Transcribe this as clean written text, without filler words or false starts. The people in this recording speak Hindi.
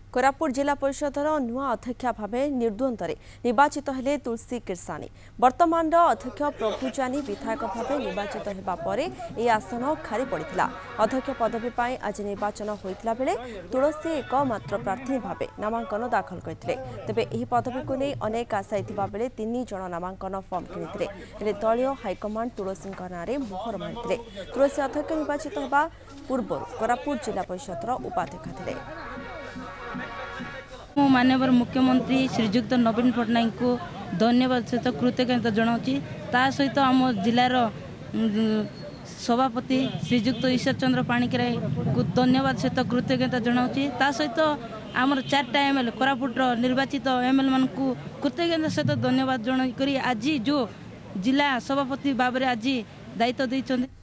कोरापुट जिला परिषदर नुआ अध्यक्ष भाव निर्द्वंद्व निर्वाचित हेले तुलसी किरसानी। वर्तमान अध्यक्ष प्रभुजानी विधायक भाव निर्वाचित होगा पर यह आसन खाली पड़ा। अध्यक्ष पदवी पर आज निर्वाचन होता बेले तुलसी एकमात्र प्रार्थी भाव नामांकन दाखल करते। तेबे यह पदवी को नहीं अनेक आशायी बेले 3 जन नामांकन फर्म किनी दलीय हाइकमांड तुलसी नाँ मोहर मारी। तुलसी अध्यक्ष निर्वाचित होगा पूर्व कोरापुट जिला परिषदर उपाध्यक्ष थे। माननीय मुख्यमंत्री श्रीजुक्त नवीन पट्टनायक को धन्यवाद सहित कृतज्ञता जनाऊँगी। ता सहित आम जिलार सभापति श्रीजुक्त ईश्वर चंद्र पाणिग्राही को धन्यवाद सहित कृतज्ञता जनाऊँगी। ता सहित आमर 4टा एमएलए कोरापुटर निर्वाचित एमएलए मान को कृतज्ञता सहित धन्यवाद जन आज जो जिला सभापति भाव में आज दायित्व देते।